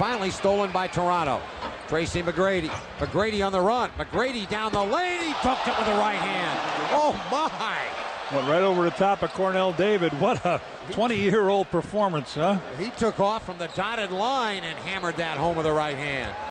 finally stolen by Toronto. Tracy McGrady. McGrady on the run. McGrady down the lane. He dunked it with the right hand. Oh, my. Went right over the top of Cornell David. What a 20-year-old performance, huh? He took off from the dotted line and hammered that home with the right hand.